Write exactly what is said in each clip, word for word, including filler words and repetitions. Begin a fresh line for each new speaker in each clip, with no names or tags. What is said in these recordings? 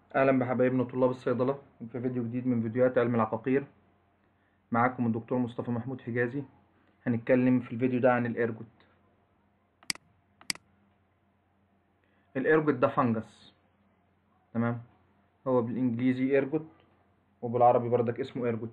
اهلا بحبايبنا طلاب الصيدله في فيديو جديد من فيديوهات علم العقاقير. معاكم الدكتور مصطفى محمود حجازي. هنتكلم في الفيديو ده عن الارجوت. الارجوت ده فنجس، تمام. هو بالانجليزي ارجوت وبالعربي بردك اسمه ارجوت.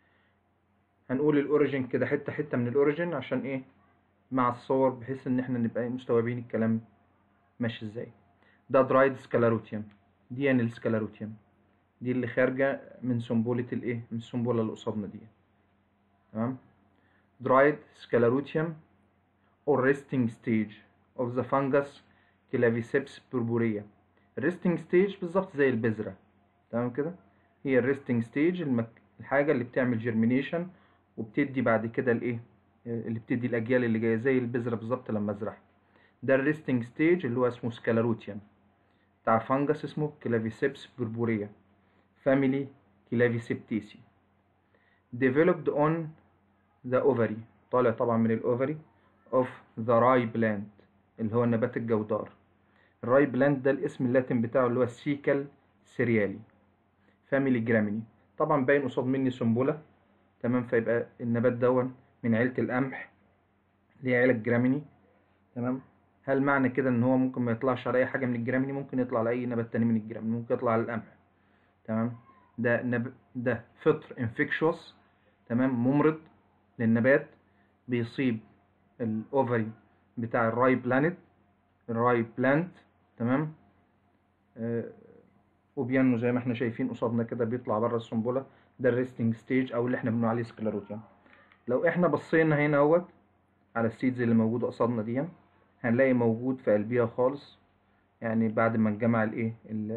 هنقول الاوريجين كده حته حته من الاوريجين عشان ايه مع الصور، بحيث ان احنا نبقى مستوعبين الكلام ماشي ازاي. ده درايد سكلروتيوم، دي يعني السكلروتيوم دي اللي خارجه من سنبوله الايه من السنبوله اللي قصادنا دي، تمام. dried sclerotium or resting stage of the fungus Claviceps purpurea. الريستنج ستيج بالظبط زي البذرة، تمام كده. هي الريستنج ستيج المك... الحاجة اللي بتعمل جيرمينيشن وبتدي بعد كده الايه اللي بتدي الأجيال اللي جاية زي البذرة بالظبط لما ازرعها. ده الريستنج ستيج اللي هو اسمه سكلروتيوم بتاع فانجس اسمه كلافيسيبس بوربوريا فاميلي كلافيسيبتيسي. developed on the ovary، طالع طبعا من الاوفري of the rye plant اللي هو النبات الجودار. الراي بلانت ده الاسم اللاتين بتاعه اللي هو السيكل سيريالي فاميلي جراميني. طبعا باين قصاد مني سنبله، تمام. فيبقى النبات دون من عيله القمح اللي هي عيله الجراميني، تمام. هل معنى كده ان هو ممكن ما يطلعش على اي حاجه من الجراميني؟ ممكن يطلع على اي نبات تاني من الجراميني، ممكن يطلع على القمح، تمام. ده نب... ده فطر انفكشوس، تمام، ممرض للنبات، بيصيب الاوفري بتاع الراي بلانت الراي بلانت تمام. آه وبينمو زي ما احنا شايفين قصادنا كده، بيطلع بره السنبله. ده الريستنج ستيج او اللي احنا بنقول عليه سكلروتيوم. لو احنا بصينا هنا اهوت على السيدز اللي موجوده قصادنا دي، هنلاقي موجود في قلبيها خالص، يعني بعد ما اتجمع الايه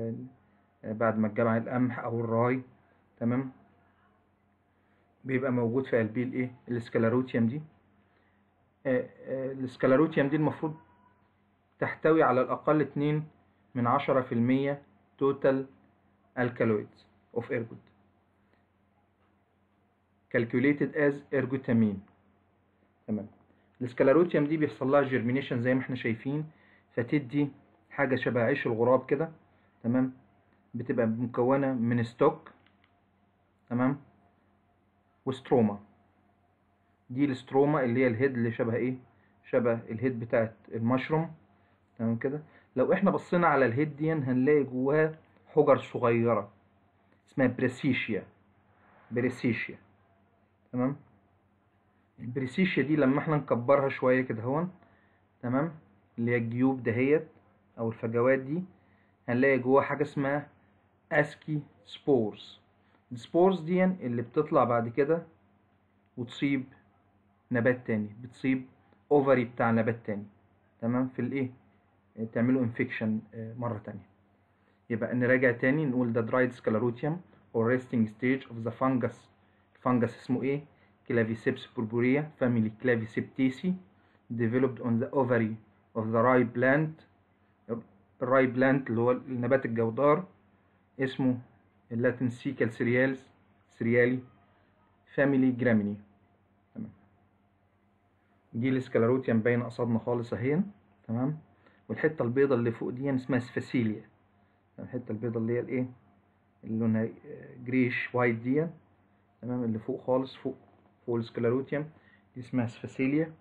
بعد ما اتجمع القمح او الراي، تمام، بيبقى موجود في قلبيه الايه السكلروتيوم دي. آه آه السكلروتيوم دي المفروض تحتوي على الأقل اتنين من عشرة في المية total alkaloids of ergot calculated as ergotamine، تمام. السكلروتيوم دي بيحصل لها جيرمينيشن زي ما احنا شايفين، فتدي حاجة شبه عيش الغراب كده، تمام. بتبقى مكونة من ستوك، تمام، وستروما. دي الستروما اللي هي الهيد اللي شبه ايه شبه الهيد بتاعت المشروم، تمام كده. لو احنا بصينا على الهيد دي هنلاقي جواها حجر صغيرة اسمها بريسيشيا بريسيشيا تمام. البريسيشيا دي لما احنا نكبرها شوية كده هون، تمام، اللي هي الجيوب دهيت او الفجوات دي، هنلاقي جواها حاجة اسمها اسكي سبورز. السبورز دي اللي بتطلع بعد كده وتصيب نبات تاني، بتصيب اوفري بتاع نبات تاني، تمام، في الايه تعمله انفكشن مرة تانية. يبقى نراجع تاني نقول ده درايد سكلروتيوم or resting stage of the fungus. الفنجس اسمه ايه؟ Claviceps purpurea family Claviceptaceae developed on the ovary of the rye plant. الراي بلانت اللي هو النبات الجودار اسمه اللاتين سيكل سيريالز سيريالي فاميلي جراميني، تمام. دي السكلروتيوم باينه قصادنا خالص اهي، تمام. والحته البيضه اللي فوق دي اسمها سفاسيليا، الحته البيضه اللي هي الايه اللي لونها جريش وايت دي، تمام، اللي فوق خالص فوق فوق السكلروتيوم دي اسمها سفاسيليا.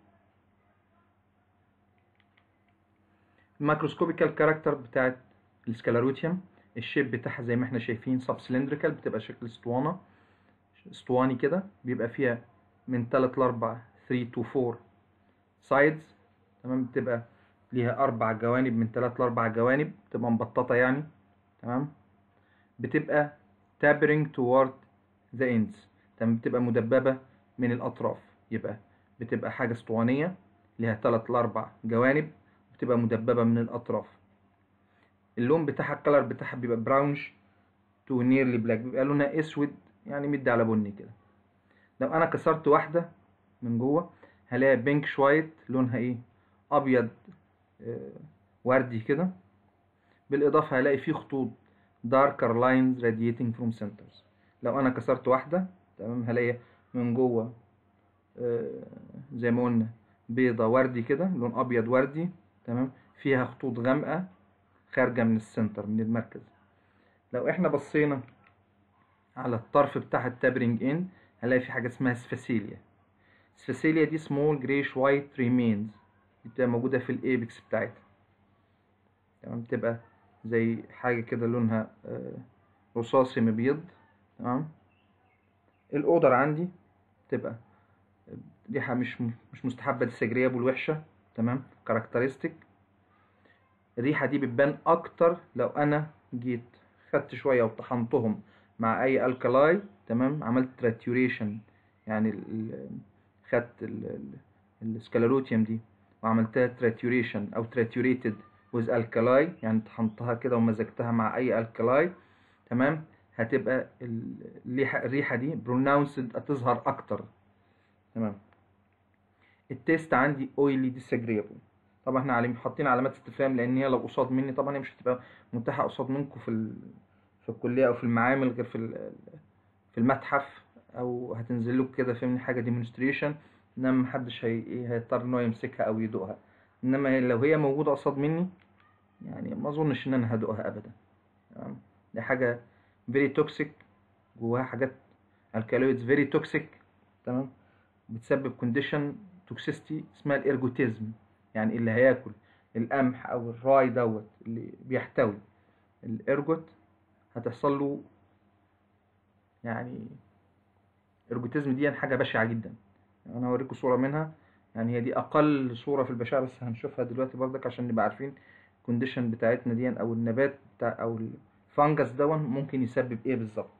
الميكروسكوبيكال كاركتر بتاعت السكلروتيوم، الشيب بتاعها زي ما احنا شايفين سب سلندريكال، بتبقى شكل اسطوانه اسطواني كده، بيبقى فيها من تلاتة ل أربعة تلاتة to أربعة سايدز، تمام. بتبقى ليها اربع جوانب، من تلاتة ل أربعة جوانب، بتبقى مبططه يعني، تمام. بتبقى tapering toward the ends، تمام، بتبقى مدببه من الاطراف. يبقى بتبقى حاجه اسطوانيه ليها تلاتة ل أربعة جوانب، بتبقى مدببه من الاطراف. اللون بتاعها الكلر بتاعها بيبقى براونش تو نيرلي بلاك، بيبقى لونها اسود يعني مدي على بني كده. لو انا كسرت واحده من جوه هلاقي بينك شويه، لونها ايه ابيض آه وردي كده. بالاضافه هلاقي فيه خطوط darker lines radiating from centers. لو انا كسرت واحده، تمام، هلاقي من جوه آه زي ما قلنا بيضه وردي كده، لون ابيض وردي، تمام، فيها خطوط غامقه خارجه من السنتر من المركز. لو احنا بصينا على الطرف بتاع التابرنج ان هنلاقي في حاجه اسمها سفاسيليا. السفاسيليا دي سمول جريش وايت ريمينز، دي بتبقى موجوده في الايبكس بتاعتها، تمام. بتبقى زي حاجه كده لونها آه، رصاصي مبيض، تمام. الاودر عندي تبقى ريحه مش مش مستحبه، ديسجريبل وحشه، تمام، كاركترستيك. الريحه دي بتبان اكتر لو انا جيت خدت شويه وطحنتهم مع اي الكلاي، تمام، عملت تراتيوريشن، يعني ال- خدت السكلروتيوم دي وعملتها تراتيوريشن او تراتيوريتد ويز الكلاي، يعني طحنتها كده ومزجتها مع اي الكلاي، تمام. هتبقى الريحه الريحه دي بروناونسد، هتظهر اكتر، تمام. التيست عندي اويلي ديسجريبل. طبعا احنا علم حاطين علامات استفهام، لان هي لو قصاد مني طبعا هي مش هتبقى متاحه قصاد منكم في ال... في الكليه او في المعامل، غير في ال... في المتحف، او هتنزل لكم كده فهمني حاجه ديمونستريشن، انما محدش هي... إيه هيضطر ان هو يمسكها او يدوقها. انما لو هي موجوده قصاد مني يعني ما اظنش ان انا هدوقها ابدا، تمام. دي حاجه فيري توكسيك، جواها حاجات الكالويدز فيري توكسيك، تمام، بتسبب كونديشن توكسيستي اسمها الارجوتيزم. يعني اللي هياكل القمح او الراي دوت اللي بيحتوي الارجوت هتحصل له يعني ارجوتيزم، دي حاجه بشعه جدا. انا هوريكم صوره منها، يعني هي دي اقل صوره في البشاعه، بس هنشوفها دلوقتي برضك عشان نبقى عارفين الكونديشن بتاعتنا دي، او النبات بتاع او الفانجس دون ممكن يسبب ايه بالظبط.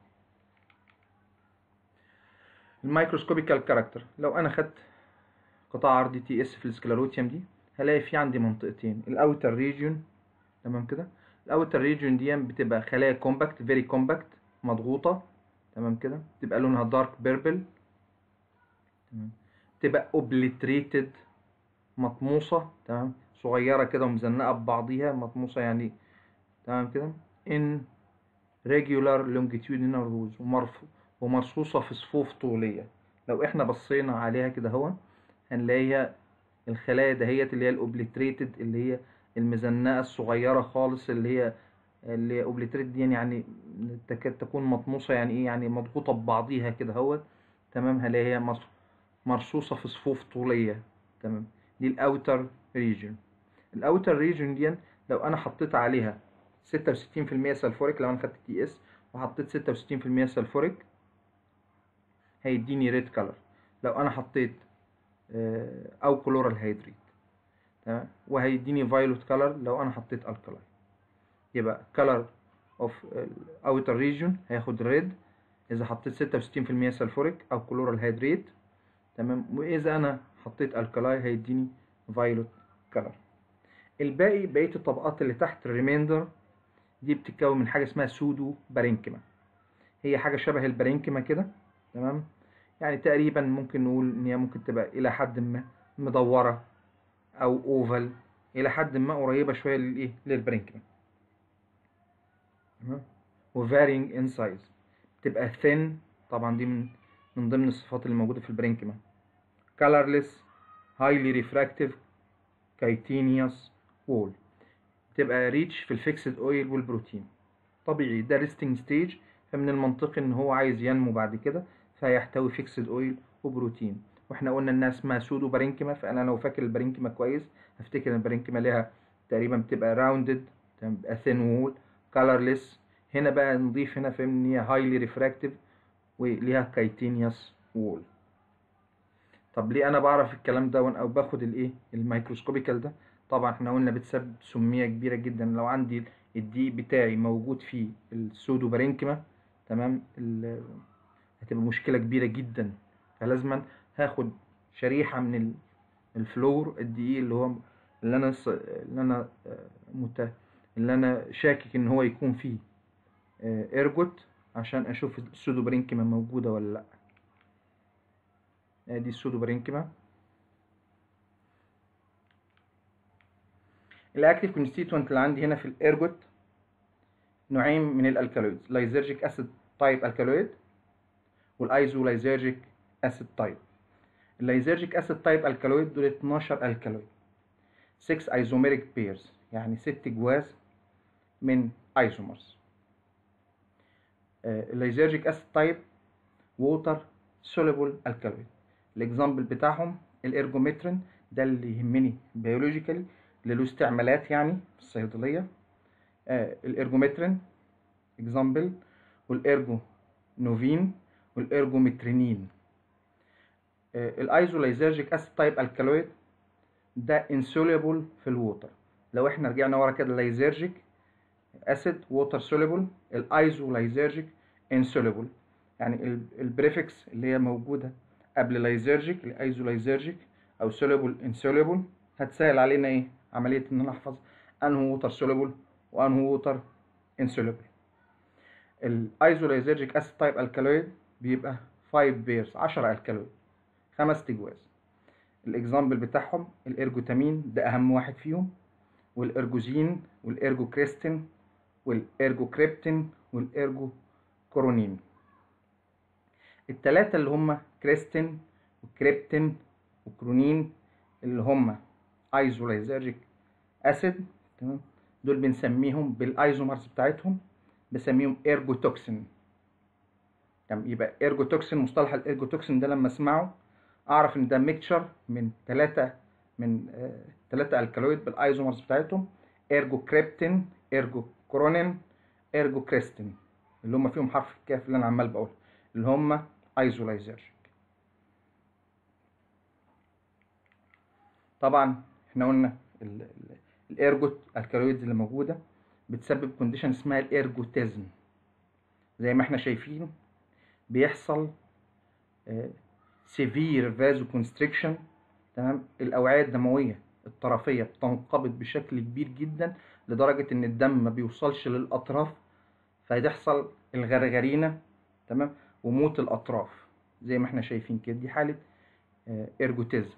الميكروسكوبيكال كاركتر، لو انا خدت قطاع عرضي تي اس في السكلروتيوم دي هلاقي في عندي منطقتين، الاوتر ريجيون، تمام كده. الاوتر ريجيون دي بتبقى خلايا كومباكت فيري كومباكت مضغوطه، تمام كده، بتبقى لونها دارك بيربل، تمام. بتبقى اوبليتريتد مطموسه، تمام، صغيره كده ومزنقه ببعضيها، مطموسه يعني، تمام كده. ان ريجولار لونجيتيودينال روز، ومرصوصه في صفوف طوليه. لو احنا بصينا عليها كده هو هنلاقيها الخلايا دهيت اللي هي الاوبليتريتد، اللي هي المزنقه الصغيره خالص، اللي هي اللي هي اوبليتريتد دي يعني تكاد تكون مطموسه، يعني ايه، يعني مضغوطه ببعضيها كده اهوت، تمام. هلاقيها مص- مرصوصه في صفوف طوليه، تمام. دي الاوتر ريجن. الاوتر ريجن دي لو انا حطيت عليها ستة وستين في المية سلفوريك، لو انا خدت تي اس وحطيت ستة وستين في المية سلفوريك هيديني ريد كلر. لو انا حطيت آه، او كلورال هيدريت، تمام، وهيديني فايولوت كلر لو انا حطيت الكلاي. يبقى كلر اوف اوتر ريجون هياخد ريد اذا حطيت ستة وستين في المية سلفوريك او كلورال هيدريت، تمام. واذا انا حطيت الكلاي هيديني فايولوت كلر. الباقي بقيه الطبقات اللي تحت الريميندر دي بتتكون من حاجه اسمها سودو بارينكيما. هي حاجه شبه البارينكيما كده، تمام. يعني تقريبا ممكن نقول ان هي ممكن تبقى الى حد ما مدوره او اوفال، الى حد ما قريبه شويه للايه للبرينكمان، تمام. وvarying in size، تبقى thin، طبعا دي من من ضمن الصفات اللي موجوده في البرينكمان. colorless highly refractive chitinous wall، تبقى ريتش في الفيكسد اويل والبروتين. طبيعي ده ريستنج ستيج، فمن المنطقي ان هو عايز ينمو بعد كده، فهيحتوي فيكسد اويل وبروتين. واحنا قلنا انها اسمها سودو بارينكيما، فانا لو فاكر البارينكيما كويس هفتكر ان البارينكيما ليها تقريبا بتبقى راوندد، بتبقى ثين وول، كالرليس. هنا بقى نضيف هنا فهم ان هي هايلي ريفراكتيف وليها كايتينيوس وول. طب ليه انا بعرف الكلام ده او باخد الايه الميكروسكوبيكال ده؟ طبعا احنا قلنا بتسبب سميه كبيره جدا. لو عندي الدقيق بتاعي موجود فيه السودو بارينكيما، تمام، هتبقى مشكله كبيره جدا. فلازما هاخد شريحه من الفلور الدقيق اللي هو اللي انا اللي انا مت... اللي انا شاكك ان هو يكون فيه ارجوت، عشان اشوف السودو بارينكيما موجوده ولا لا. ادي السودو بارينكيما. الاكتيف كونستيتوينت اللي عندي هنا في الارجوت نوعين من الالكالويدز، لايزرجيك اسيد تايب الكالويد والايزو لايزرجيك اسيد تايب. اللايزرجيك اسيد تايب الكالويد دول اتناشر الكالويد، ستة ايزوميريك بيرز، يعني ست جواز من ايزومرز. الليزرجيك اسيد تايب ووتر سوليبل الكالويد. الاكزامبل بتاعهم الارجومترين، ده اللي يهمني بيولوجيكالي اللي له استعمالات يعني في الصيدليه. آه الارجومترين اكزامبل، والارجو نوفين والارجومترينين. آه الايزوليزرجيك اسيد تايب الكالويد ده انسوليبل في الووتر. لو احنا رجعنا ورا كده، ليزرجيك اسيد ووتر سوليبل، الايزوليزرجيك انسوليبل. يعني البريفكس اللي هي موجوده قبل ليزرجيك الايزوليزرجيك او سوليبل انسوليبل هتسهل علينا ايه عمليه ان انا احفظ انهو ووتر سوليبل وانهو ووتر انسوليبل. الايزوليزرجيك اسيد تايب الكالويد بيبقى خمسة بيرز عشرة الكالويد، خمس تجواز. الاكزامبل بتاعهم الارجوتامين، ده اهم واحد فيهم، والارجوزين والارجوكريستين والارجوكريبتين والارجوكورونين. التلاتة اللي هم كريستين وكريبتين وكرونين اللي هم ايزوليزرجيك اسيد، تمام، دول بنسميهم بالايزومرز بتاعتهم بسميهم ارجوتوكسين. تمام، يبقى ارجوتوكسين، مصطلح الارجوتوكسين ده لما اسمعه اعرف ان ده ميكتشر من ثلاثة من ثلاثة آه الكالويد بالايزومرز بتاعتهم، ارجوكريبتين ارجوكورونين ارجوكريستين، اللي هم فيهم حرف الكاف اللي انا عمال بقوله، اللي هم ايزوليزرجيك. طبعا احنا قلنا الارجوت الكالويدز اللي موجوده بتسبب كونديشن اسمها الارجوتيزم. زي ما احنا شايفين بيحصل سيفير فازو كونستريكشن، تمام، الاوعيه الدمويه الطرفيه بتنقبض بشكل كبير جدا لدرجه ان الدم ما بيوصلش للاطراف، فيحصل الغرغرينه، تمام، وموت الاطراف زي ما احنا شايفين كده. دي حاله ارجوتيزم.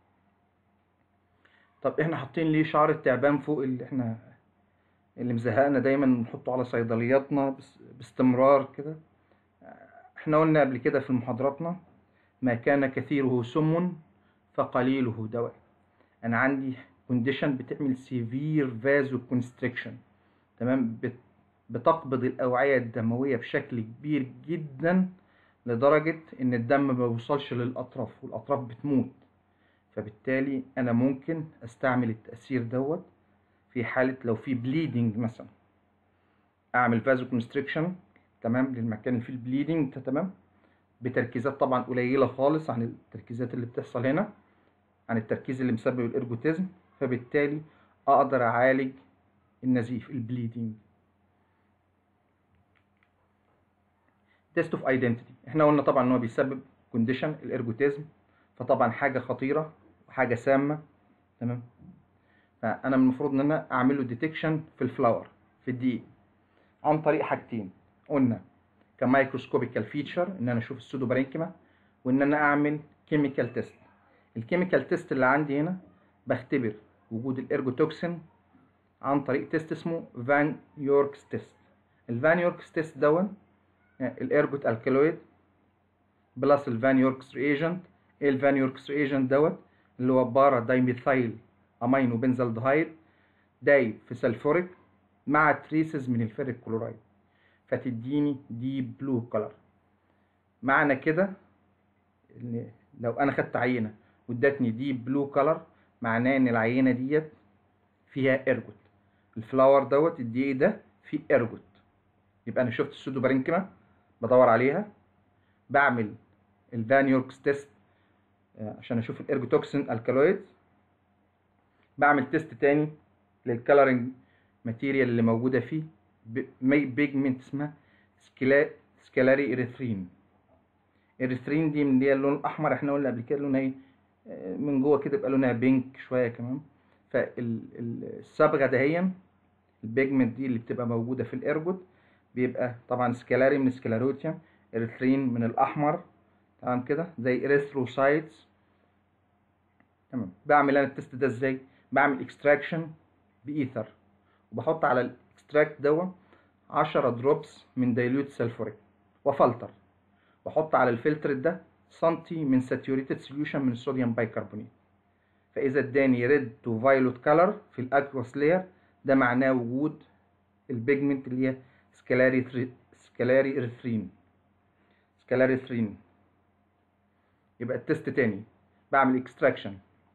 طب احنا حاطين ليه شعر التعبان فوق اللي احنا اللي مزهقنا دايما نحطه على صيدلياتنا باستمرار كده؟ احنا قلنا قبل كده في محاضراتنا ما كان كثيره سم فقليله دواء. انا عندي كونديشن بتعمل سيفير فازو كونستريكشن، تمام، بتقبض الاوعيه الدمويه بشكل كبير جدا لدرجه ان الدم ما بيوصلش للاطراف والاطراف بتموت. فبالتالي انا ممكن استعمل التأثير دوت في حالة لو في بليدنج مثلا، اعمل فازو كونستريكشن، تمام، للمكان اللي فيه البليدنج، تمام، بتركيزات طبعا قليلة خالص عن التركيزات اللي بتحصل هنا، عن التركيز اللي مسبب الارجوتيزم، فبالتالي اقدر اعالج النزيف البليدنج. تيست اوف ايدنتيتي، احنا قلنا طبعا ان هو بيسبب كونديشن الارجوتيزم، فطبعا حاجة خطيرة وحاجة سامة، تمام. فانا المفروض ان انا اعمل له ديتكشن في الفلاور في الدقيق عن طريق حاجتين. قلنا كمايكروسكوبيكال فيتشر ان انا اشوف السودوبارينكيما، وان انا اعمل كيميكال تيست. الكيميكال تيست اللي عندي هنا بختبر وجود الارجوتوكسين عن طريق تيست اسمه فان يوركس تيست. الفان يوركس تيست دون الارجوت الكالويد بلس الفان يوركس ريجنت. ايه الفان يوركس ريجنت دوت؟ اللي هو بارا دايميثايل امينو بنزالدهايد دايب في سلفوريك مع تريسز من الفيريك كلورايد، فتديني ديب بلو كلر. معنى كده ان لو انا خدت عينه وادتني ديب بلو كلر معناه ان العينه ديت فيها ارجوت، الفلاور دوت الدقيق ده فيه ارجوت. يبقى انا شفت السودوبارينكيما بدور عليها، بعمل الفان يوركس تيست عشان اشوف الارجوتوكسين الكالويد، بعمل تيست تاني للكالرنج ماتيريال اللي موجوده فيه بيجمنت اسمها سكيلا سكالاري اريثرين. اريثرين دي من اللي هي اللون الاحمر، احنا قلنا قبل كده لونها ايه من جوه كده، يبقى لونها بينك شويه كمان. فالصبغه دهيا البيجمنت دي اللي بتبقى موجوده في الارجوت بيبقى طبعا سكالاري من سكلاروتيوم، اريثرين من الاحمر، تمام كده، زي اريثروسايتس، تمام. بعمل انا التست ده ازاي؟ بعمل اكستراكشن بايثر، وبحط على الاكستراكت دوت عشرة دروبس من دايلوت سلفوريك وفلتر، واحط على الفلتر ده سنتي من ساتيوريتد سوليوشن من الصوديوم بايكربونات. فاذا اداني ريد تو فايلوت كلر في الاكواس لاير، ده معناه وجود البيجمنت اللي هي سكالاري سكالاري اريثرين سكالاري اريثرين. يبقى التست تاني، بعمل اكستراكشن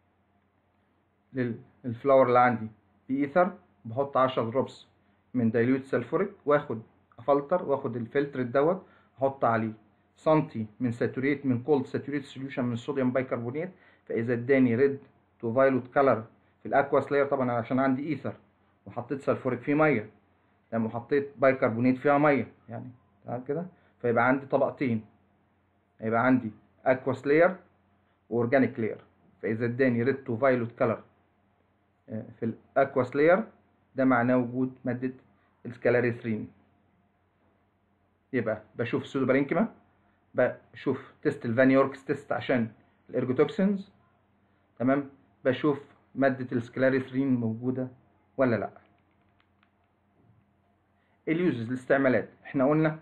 للفلاور اللي عندي بإيثر، بحط عشرة دروبس من دايلوت سلفوريك، واخد افلتر واخد الفلتر دوت، احط عليه سنتي من ساتوريت من كولد ساتوريت سوليوشن من الصوديوم بايكربونات، فاذا اداني ريد تو فايلوت كلر في الاكواس لاير، طبعا عشان عندي ايثر وحطيت سلفوريك فيه ميه، لما حطيت بايكربونات فيها ميه يعني تمام كده، فيبقى عندي طبقتين، هيبقى عندي اكواس لاير واورجانيك لاير. فاذا اداني ريد تو فايلوت كلر في الاكواس لاير، ده معناه وجود ماده السكالاريثرين. يبقى بشوف سودوبارينكيما، بشوف تيست الفانيوركس تيست عشان الارجوتوكسينز، تمام، بشوف ماده السكالاريثرين موجوده ولا لا. اليوزز الاستعمالات، احنا قلنا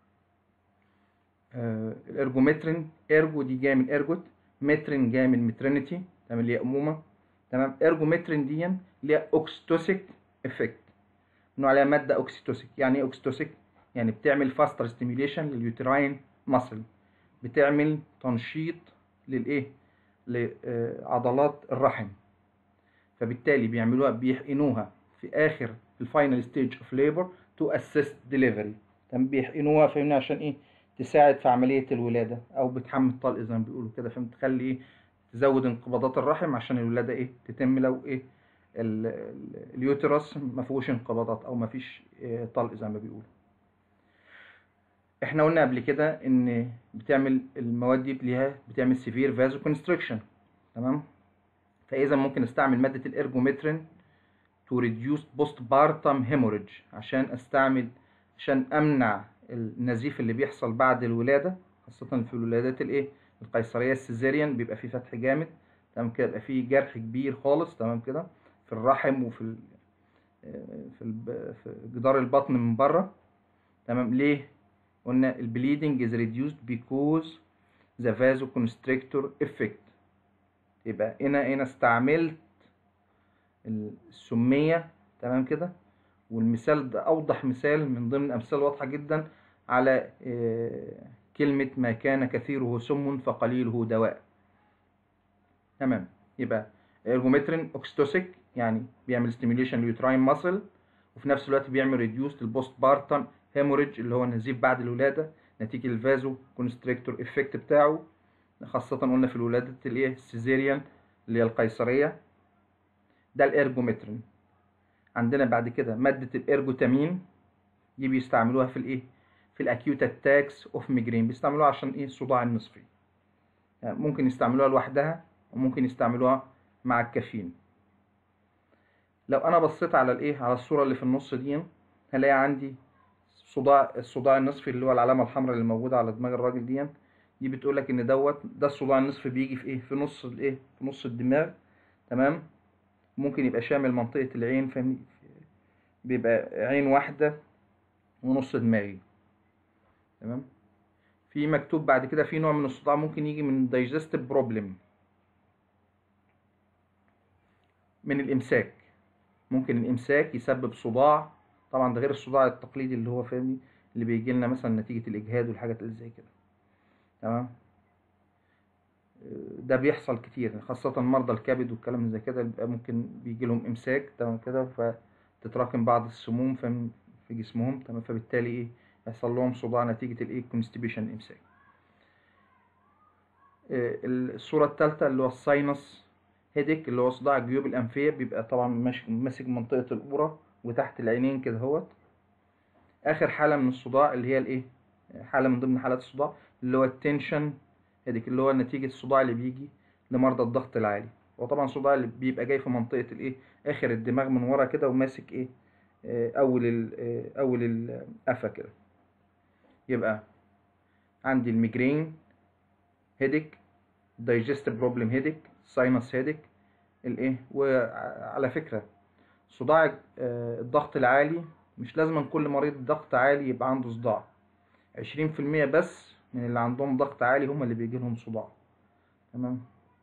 آه الارجومترين، ارجو دي جايه من ارجوت، مترين جايه من مترينيتي، تمام، اللي هي امومه، تمام. ارجومترين دي ليها اوكستوسيك افكت، انه عليها ماده اوكسيتوسيك. يعني ايه اوكسيتوسيك؟ يعني بتعمل فاستر ستيميوليشن لليوتراين ماسل، بتعمل تنشيط للايه، لعضلات الرحم، فبالتالي بيعملوها بيحقنوها في اخر في الفاينل ستيج اوف ليبر تو اسيست ديليفري، تمام، بيحقنوها فاهمني عشان ايه؟ تساعد في عمليه الولاده، او بتحمل طلق زي ما بيقولوا كده، فاهم، تخلي ايه، تزود انقباضات الرحم عشان الولاده ايه تتم، لو ايه اليوترس ما فيهوش انقباضات او ما فيش طلق زي ما بيقولوا. احنا قلنا قبل كده ان بتعمل المواد دي ليها بتعمل سيفير فازو كونستريكشن، تمام. فاذا ممكن استعمل ماده الارجومترين تو ريديوس بوست بارتم هيموريدج، عشان استعمل عشان امنع النزيف اللي بيحصل بعد الولاده، خاصه في الولادات الايه القيصريه السيزيريان، بيبقى فيه فتح جامد، تمام كده، بيبقى فيه جرح كبير خالص، تمام كده، في الرحم وفي في في جدار البطن من بره، تمام. ليه؟ قلنا البليدنج is reduced because the vasoconstrictor effect. يبقى هنا هنا استعملت السمية، تمام كده، والمثال ده أوضح مثال من ضمن أمثال واضحة جدا على كلمة ما كان كثيره سم فقليله دواء، تمام. يبقى الارجومترين اوكستوسيك، يعني بيعمل ستيميوليشن لليوتراين ماسل، وفي نفس الوقت بيعمل ريديوس للبوست بارتم هيموريدج اللي هو النزيف بعد الولاده نتيجه الفازو كونستريكتور افكت بتاعه، خاصه قلنا في الولاده الايه السيزيريان اللي هي القيصريه. ده الارجومترين. عندنا بعد كده ماده الارجوتامين، دي بيستعملوها في الايه في الاكيوت اتاكس اوف ميجرين، بيستعملوها عشان ايه الصداع النصفي، يعني ممكن يستعملوها لوحدها وممكن يستعملوها مع الكافيين. لو انا بصيت على الايه على الصوره اللي في النص دي، هلاقي عندي صداع الصداع النصفي اللي هو العلامه الحمراء اللي موجوده على دماغ الراجل دي دي بتقول لك ان دوت ده الصداع النصفي بيجي في ايه في نص الايه في نص الدماغ، تمام. ممكن يبقى شامل منطقه العين، فاهمني، بيبقى عين واحده ونص دماغي، تمام. في مكتوب بعد كده في نوع من الصداع ممكن يجي من دايجستيف بروبلم، من الامساك، ممكن الامساك يسبب صداع، طبعا ده غير الصداع التقليدي اللي هو فاهمني اللي بيجي لنا مثلا نتيجه الاجهاد والحاجات اللي زي كده، تمام. ده بيحصل كتير خاصه مرضى الكبد والكلام زي كده، بيبقى ممكن بيجي لهم امساك، تمام كده، فتتراكم بعض السموم في جسمهم، تمام، فبالتالي ايه يحصل لهم صداع نتيجه الايه كونستيبيشن، امساك. الصوره الثالثه اللي هو الساينس هيديك، اللي هو صداع الجيوب الانفيه، بيبقى طبعا ماسك منطقه القوره وتحت العينين كده اهوت. اخر حاله من الصداع اللي هي الايه حاله من ضمن حالات الصداع اللي هو التنشن هيديك، اللي هو نتيجه الصداع اللي بيجي لمرضى الضغط العالي، وطبعا الصداع اللي بيبقى جاي في منطقه الايه اخر الدماغ من ورا كده، وماسك ايه اول ال اول القفا كده. يبقى عندي الميجرين هيديك، دايجستيف بروبلم هيديك، ساينس هيديك، الايه. وعلى فكره صداع الضغط العالي مش لازم كل مريض ضغط عالي يبقى عنده صداع، عشرين في المية بس من اللي عندهم ضغط عالي هم اللي بيجي لهم صداع، تمام.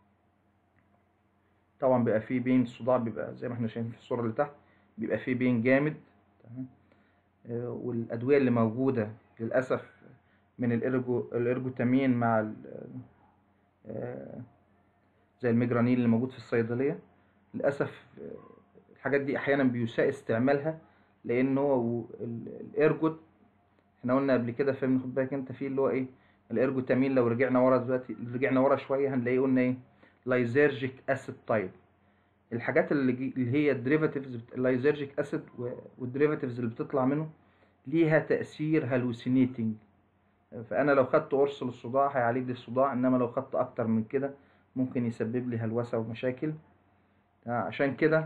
طبعا بيبقى فيه بين الصداع، بيبقى زي ما احنا شايفين في الصورة اللي تحت، بيبقى فيه بين جامد، تمام، آه، والادويه اللي موجوده للاسف من الإرجو الارجوتامين مع ال- آه، زي الميجرانيل اللي موجود في الصيدليه. للاسف آه، الحاجات دي احيانا بيساء استعمالها، لان هو ال- الارجوت، احنا قلنا قبل كده، فاهم؟ خد بالك انت فيه اللي هو ايه الارجوتامين. لو رجعنا ورا دلوقتي، رجعنا ورا شويه، هنلاقيه قلنا ايه؟ لايزيرجيك اسيد تايب. الحاجات اللي جي- اللي هي الديريفاتيفز، اللايزيرجيك اسيد والديريفاتيفز اللي بتطلع منه ليها تاثير هالوسينيتنج. فانا لو خدت قرص للصداع هيعالج لي الصداع، انما لو خدت اكتر من كده ممكن يسبب لي هلوسه ومشاكل. عشان كده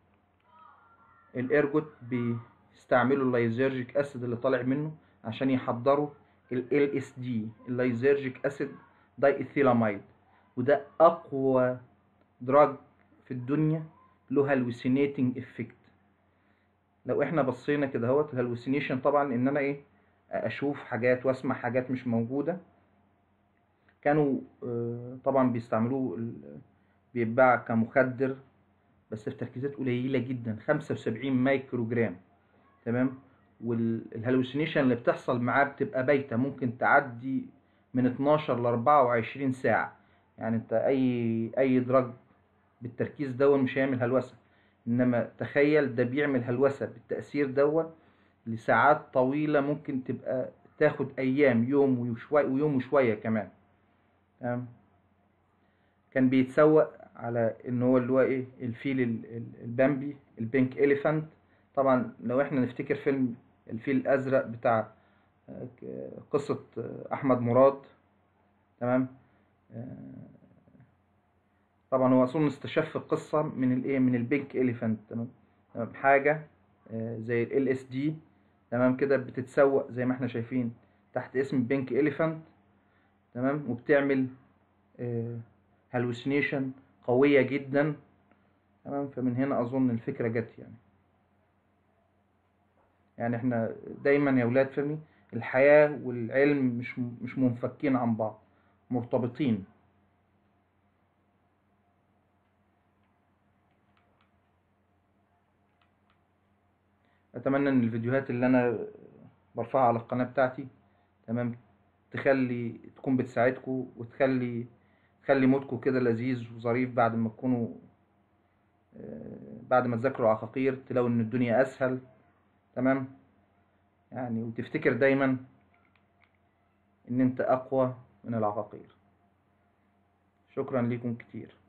الارجوت بيستعملوا اللايزيرجيك اسيد اللي طالع منه عشان يحضروا ال إل إس دي، اللايزيرجيك اسيد داي ايثيلاميد. وده اقوى دراج في الدنيا له هالوسينيتنج افكت. لو احنا بصينا كده اهوت، الهالوسينيشن طبعا ان انا ايه؟ اشوف حاجات واسمع حاجات مش موجوده. كانوا آه، طبعا بيستعملوه ال- بيتباع كمخدر، بس في تركيزات قليله جدا، خمسة وسبعين مايكرو جرام. تمام. والهلوسينيشن اللي بتحصل معاه بتبقى بايته، ممكن تعدي من اتناشر ل اربعة وعشرين ساعه. يعني انت اي اي دراج بالتركيز دون مش هيعمل هلوسه، انما تخيل ده بيعمل هلوسه بالتاثير دون لساعات طويله، ممكن تبقى تاخد ايام، يوم وشويه ويوم وشويه كمان. تمام. كان بيتسوق على ان هو اللي هو ايه؟ الفيل ال- ال- البامبي، البينك اليفانت. طبعا لو احنا نفتكر فيلم الفيل الازرق بتاع آه، ك- قصة آه، احمد مراد. تمام. آه، طبعا هو اظن استشف القصة من الايه؟ من البينك اليفانت. تمام. تمام. حاجة آه، زي ال اس دي، تمام كده، بتتسوق زي ما احنا شايفين تحت اسم بينك اليفانت. تمام. وبتعمل هالوسينيشن قوية جدا. تمام. فمن هنا اظن الفكرة جت يعني. يعني احنا دايما يا ولاد فهمي، الحياة والعلم مش مش منفكين عن بعض، مرتبطين. اتمنى ان الفيديوهات اللي انا برفعها على القناة بتاعتي، تمام، تخلي تكون بتساعدكم، وتخلي تخلي مودكم كده لذيذ وظريف بعد ما تكونوا آه، بعد ما تذاكروا عقاقير تلاقوا ان الدنيا اسهل. تمام. يعني وتفتكر دايما ان انت اقوى من العقاقير. شكرا لكم كتير.